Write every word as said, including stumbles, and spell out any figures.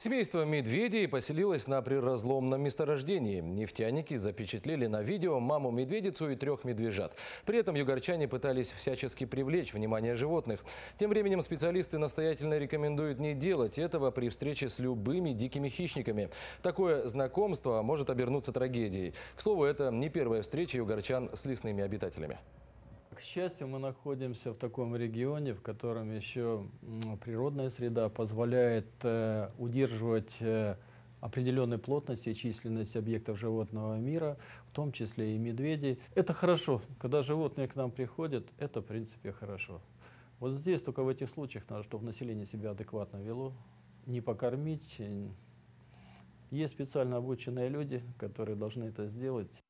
Семейство медведей поселилось на приразломном месторождении. Нефтяники запечатлели на видео маму-медведицу и трех медвежат. При этом югорчане пытались всячески привлечь внимание животных. Тем временем специалисты настоятельно рекомендуют не делать этого при встрече с любыми дикими хищниками. Такое знакомство может обернуться трагедией. К слову, это не первая встреча югорчан с лесными обитателями. К счастью, мы находимся в таком регионе, в котором еще природная среда позволяет э, удерживать э, определенной плотности и численность объектов животного мира, в том числе и медведей. Это хорошо. Когда животные к нам приходят, это в принципе хорошо. Вот здесь только в этих случаях надо, чтобы население себя адекватно вело, не покормить. Есть специально обученные люди, которые должны это сделать.